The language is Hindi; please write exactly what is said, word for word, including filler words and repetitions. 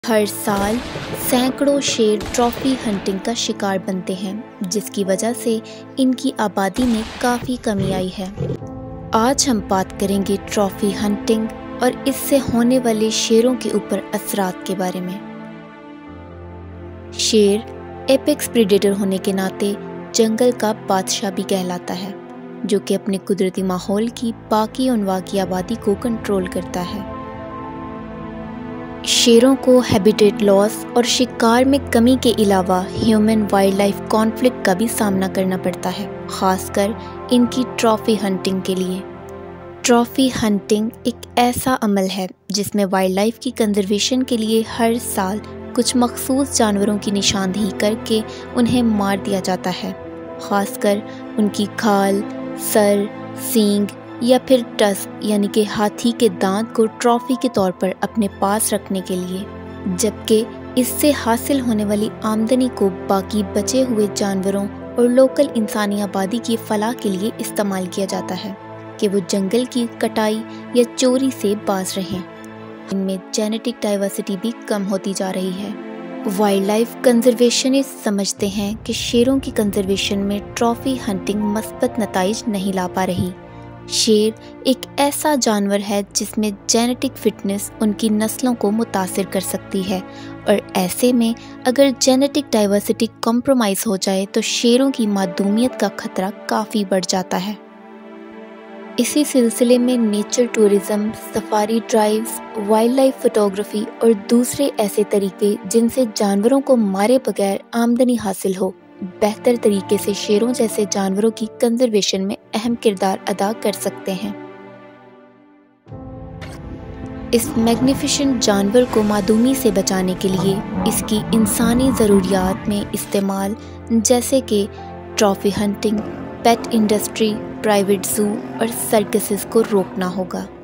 हर साल सैकड़ों शेर ट्रॉफी हंटिंग का शिकार बनते हैं, जिसकी वजह से इनकी आबादी में काफ़ी कमी आई है। आज हम बात करेंगे ट्रॉफी हंटिंग और इससे होने वाले शेरों के ऊपर असरात के बारे में। शेर एपेक्स प्रेडेटर होने के नाते जंगल का बादशाह भी कहलाता है, जो कि अपने कुदरती माहौल की बाकी अनवा की आबादी को कंट्रोल करता है। शेरों को हैबिटेट लॉस और शिकार में कमी के अलावा ह्यूमन वाइल्ड लाइफ कॉन्फ्लिक्ट का भी सामना करना पड़ता है, खासकर इनकी ट्रॉफी हंटिंग के लिए। ट्रॉफी हंटिंग एक ऐसा अमल है जिसमें वाइल्ड लाइफ की कंजर्वेशन के लिए हर साल कुछ मखसूस जानवरों की निशानदेही करके उन्हें मार दिया जाता है, खासकर उनकी खाल, सर, सींग या फिर टस्क यानी कि हाथी के दांत को ट्रॉफी के तौर पर अपने पास रखने के लिए, जबकि इससे हासिल होने वाली आमदनी को बाकी बचे हुए जानवरों और लोकल इंसानी आबादी की फलाह के लिए इस्तेमाल किया जाता है कि वो जंगल की कटाई या चोरी से बाज रहें। इनमें जेनेटिक डाइवर्सिटी भी कम होती जा रही है। वाइल्ड लाइफ कंजर्वेशनिस्ट समझते हैं कि शेरों की कंजर्वेशन में ट्रॉफी हंटिंग मस्बत नताइज नहीं ला पा रही। शेर एक ऐसा जानवर है जिसमें जेनेटिक फिटनेस उनकी नस्लों को मुतासिर कर सकती है, और ऐसे में अगर जेनेटिक डाइवर्सिटी कॉम्प्रोमाइज़ हो जाए तो शेरों की मादूमियत का खतरा काफ़ी बढ़ जाता है। इसी सिलसिले में nature tourism, safari drives, wildlife photography और दूसरे ऐसे तरीके जिनसे जानवरों को मारे बगैर आमदनी हासिल हो, बेहतर तरीके से शेरों जैसे जानवरों की कंजर्वेशन में अहम किरदार अदा कर सकते हैं। इस मैग्निफिसेंट जानवर को मादूमी से बचाने के लिए इसकी इंसानी ज़रूरियात में इस्तेमाल, जैसे कि trophy hunting, pet industry, private zoo और सर्कसेस को रोकना होगा।